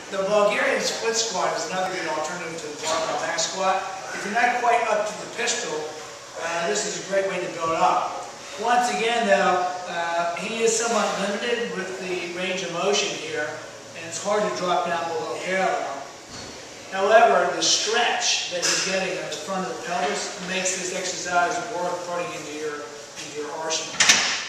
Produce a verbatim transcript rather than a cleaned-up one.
The Bulgarian split squat is another good alternative to the barbell back squat. If you're not quite up to the pistol, uh, this is a great way to build up. Once again though, uh, he is somewhat limited with the range of motion here, and it's hard to drop down below parallel. However, the stretch that he's getting at the front of the pelvis makes this exercise worth putting into your, into your arsenal.